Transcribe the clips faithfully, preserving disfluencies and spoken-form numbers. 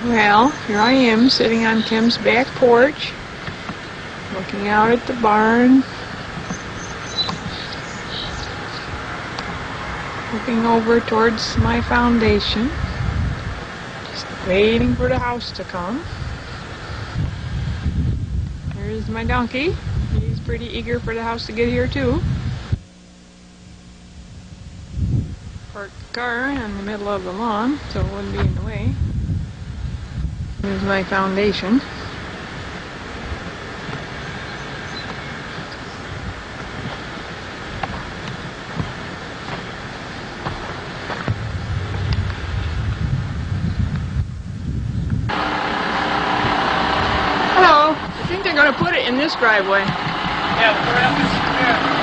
Well, here I am sitting on Kim's back porch, looking out at the barn, looking over towards my foundation, just waiting for the house to come. Here's my donkey. He's pretty eager for the house to get here too. Parked the car in the middle of the lawn so it wouldn't be in the way. Here's my foundation. Hello. I think they're going to put it in this driveway. Yeah, we'll put it up here.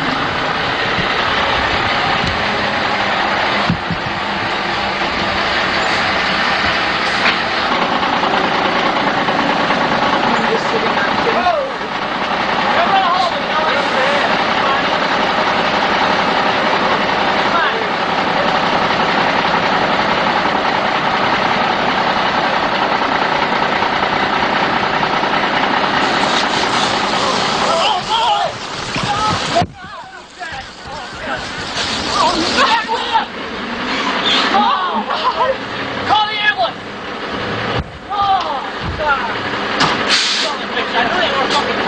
Call the ambulance! Oh, God! I knew they were fucking